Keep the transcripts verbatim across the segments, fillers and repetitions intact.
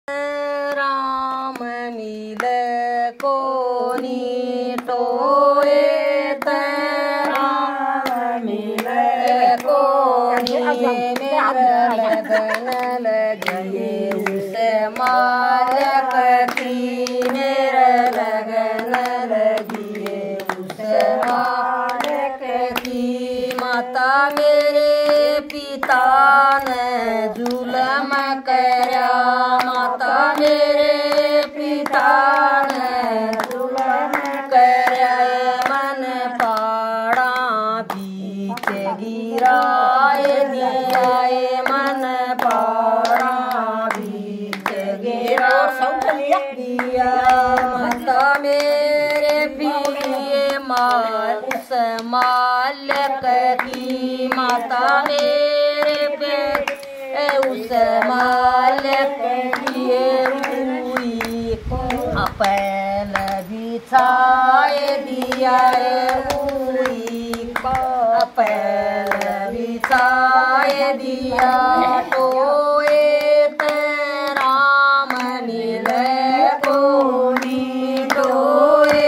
राम मिले कोनी टोए राम मिले कोनी मेरा लगन लगिए उसे मालिक की मेरा लगन लगिए उसे मालिक की। माता मेरे पिता ने जुलम करया माता मेरे पिता ने जुलम करया मन पाड़ा बीच गिराए दियाए मन पाड़ा बीच गिरा दिया। माता मेरे पिए माल उस मालिक की माता मेरे पे उस मालिक की हुई अपैल बिछाए दिया हुई अपैल बिछाए दिया। टोए राम मिले कोनी टोए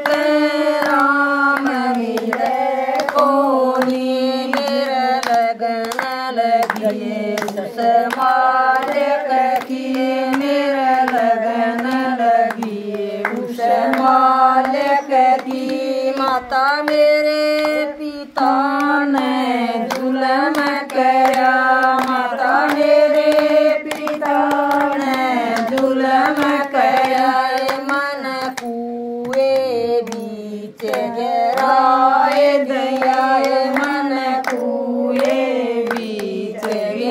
राम मिले कोनी मेरा लगन लगिए उस मालिक की मेरा लगन लगिए उस मालिक की। माता मेरे पिता ने जुलम करया माता मेरे पिता ने जुलम करया मन कुएं बीच गिराए दिया मन कुएं बीच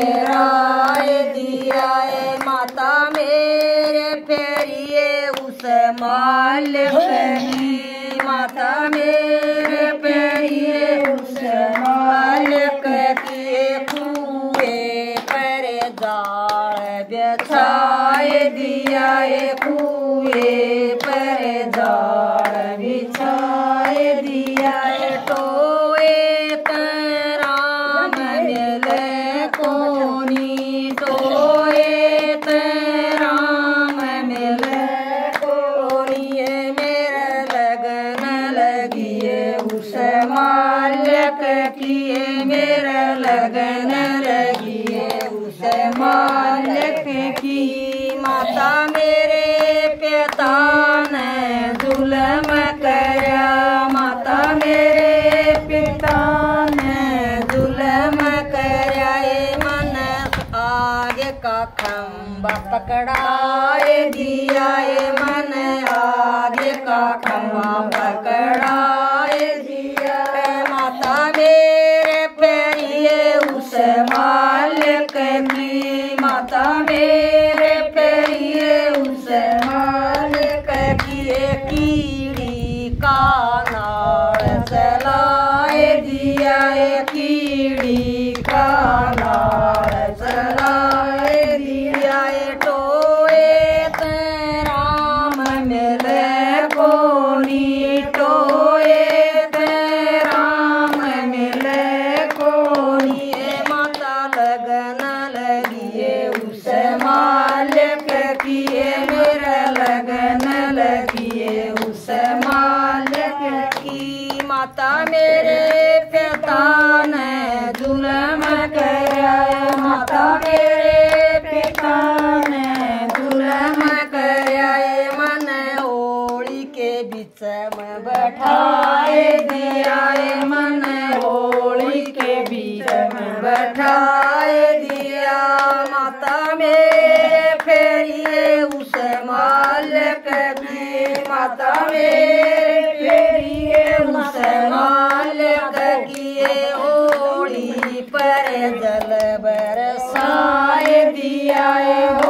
गिराए दिया। माता मेरे फेरिए उस मालिक की माता मेरे फेरिए उस मालिक की कुएं पर जाल बिछाए दिया कुएं पर जाल बिछाए दिया। टोए राम मिले कोनी टोए राम मिले कोनी मेरा लगन लगिए उस मालिक की मेरा लगन लगिए उस मालिक की। माता मेरे पिता ने जुलम करया माता मेरे पिता ने जुलम करया मन आगे का खंबा पकड़ाए दिया मन आगे का खंबा पकड़ाए दिया। माता मेरे फेरिए उस मालिक की माता मेरे फेरिए उस मालिक की कीड़ी का नाड़ चलाए दिया कीड़ी का नाड़ चलाए दिया। टोए राम मिले कोनी टोए राम मिले कोनी माता लगन लगिए उस मालिक की मेरा लगन लगिए उस मालिक की। माता मेरे पिता ने जुलम करया माता मेरे पिता ने जुलम करया मन होली के बीच में बैठाए दिया मन होली के बीच में बैठाए दिया। माता मेरे फेरिए उस मालिक की माता मेरे फेरिए उस मालिक की होली पर जल बरसाए दिया।